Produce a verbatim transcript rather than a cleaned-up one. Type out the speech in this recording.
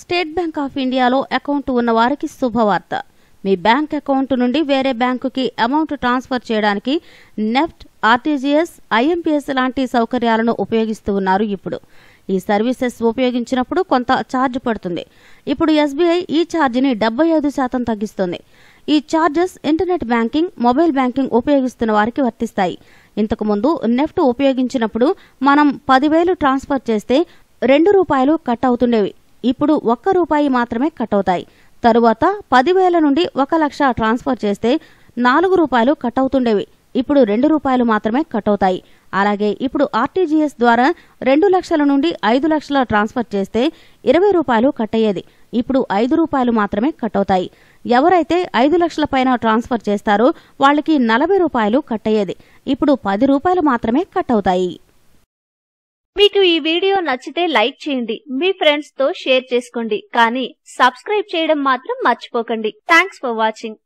State Bank of ఇండియాలో account ఉన్న వారికి శుభవార్త. మీ బ్యాంక్ అకౌంట్ నుండి వేరే బ్యాంకుకి అమౌంట్ ట్రాన్స్ఫర్ చేయడానికి నెఫ్ట్, ఆర్టీజీఎస్, ఐఎంపీఎస్ లాంటి సౌకర్యాలను ఉపయోగిస్తూ ఉన్నారు. ఇప్పుడు ఈ సర్వీసెస్ ఉపయోగించినప్పుడు కొంత ఛార్జ్ పడుతుంది. ఇప్పుడు ఎస్బీఐ ఈ ఛార్జిని డెబ్బై ఐదు శాతం తగ్గిస్తుంది. ఈ charges internet banking, mobile banking ఉపయోగిస్తున్న వారికి వర్తిస్తాయి. ఇంతకు ముందు నెఫ్ట్ ఉపయోగించినప్పుడు మనం పదివేలు ట్రాన్స్ఫర్ చేస్తే రెండు రూపాయలు కట్ అవుతుండేవి. ఇప్పుడు ఒక్క రూపాయి మాత్రమే కట్ అవుతాయి. తరువాత పదివేల నుండి ఒక లక్ష ట్రాన్స్ఫర్ చేస్తే నాలుగు రూపాయలు కట్ అవుతుండేవి. ఇప్పుడు రెండు రూపాయలు మాత్రమే కట్ అవుతాయి. అలాగే ఇప్పుడు ఆర్టీజీఎస్ ద్వారా రెండు లక్షల నుండి ఐదు లక్షల ట్రాన్స్ఫర్ చేస్తే ఇరవై రూపాయలు కట్ అయ్యేది. ఇప్పుడు ఐదు రూపాయలు మాత్రమే కట్ అవుతాయి. ఎవరైతే ఐదు లక్షల పైన ట్రాన్స్ఫర్ చేస్తారో వాళ్ళకి నలభై రూపాయలు కట్ అయ్యేది. ఇప్పుడు పది రూపాయలు మాత్రమే కట్ అవుతాయి. మీకు ఈ వీడియో నచ్చితే లైక్ చేయండి, మీ ఫ్రెండ్స్ తో షేర్ చేసుకోండి, కానీ సబ్స్క్రైబ్ చేయడం మాత్రం మర్చిపోకండి. Thanks for watching.